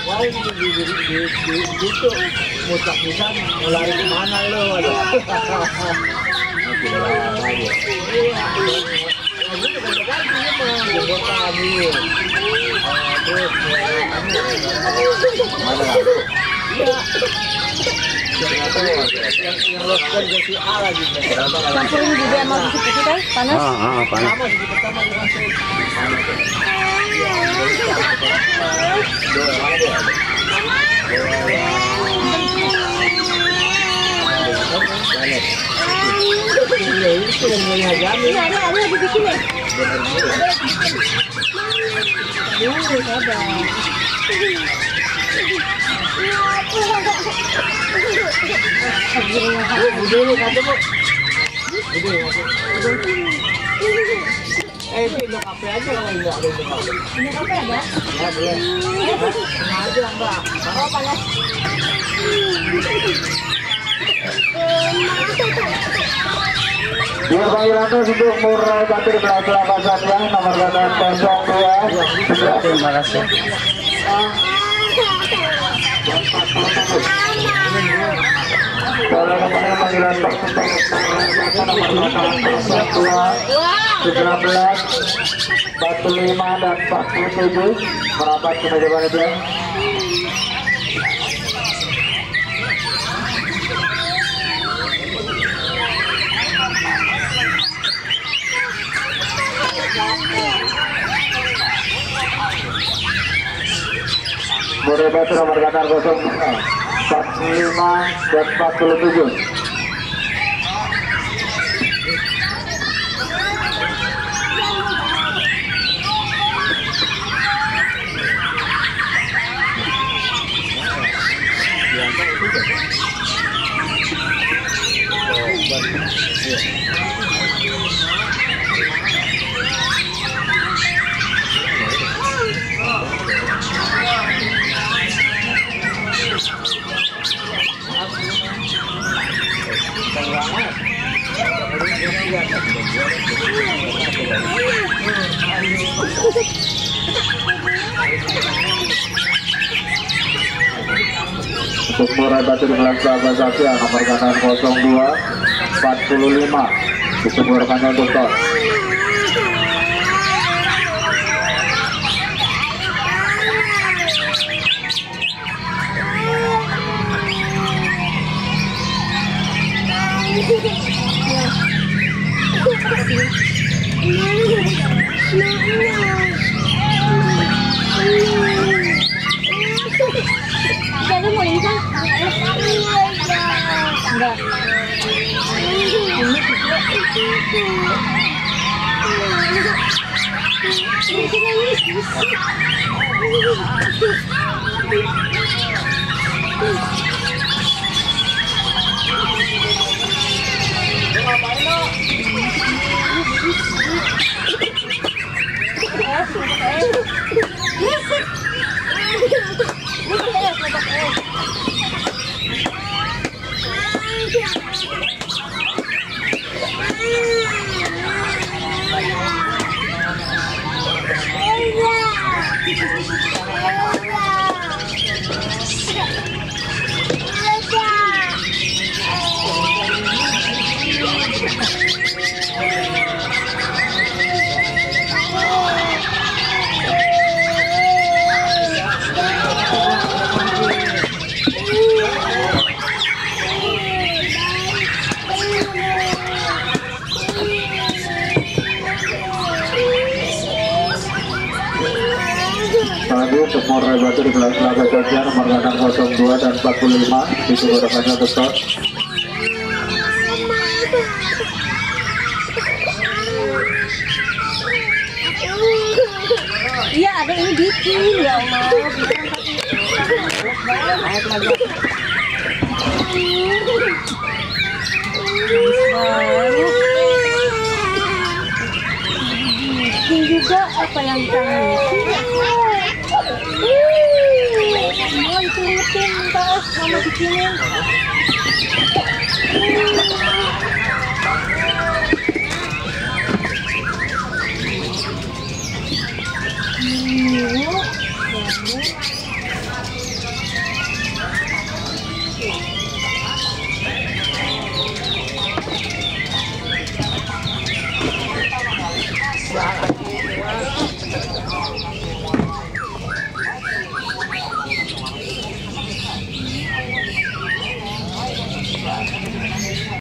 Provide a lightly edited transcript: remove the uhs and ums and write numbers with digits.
Wah ini gitu mutlak bisa mau lari kemana lo? Campurin juga sama biji kan? Panas? Panas. Ada dibikin ya? Minum kafe aja kalau enggak ada minum kafe. Minum kafe ada? Ya boleh. Aja enggak. Oh panas. Dua panggilan untuk Murai Batir Belakang Pasatnya nomor badan 02. Terima kasih. Kalau kepada panggilan nomor badan 17, 45 dan 47 merapat ke meja panitia. Murai Batir nomor badan 45 dan 47. Untuk Murai Batir Belakang Pasatnya nomor kanan 02 45 disebutkannya untuk Tos. Jadi mau lincah? Enggak. Untuk Murai Batir Belakang Pasatnya nomor kanan 02 dan 45 disebutkannya untuk Tos. Iya ada ini bikin ya Allah. Air lagi. Bikin juga apa yang kamu? Mau diturutin tas mama bikinin.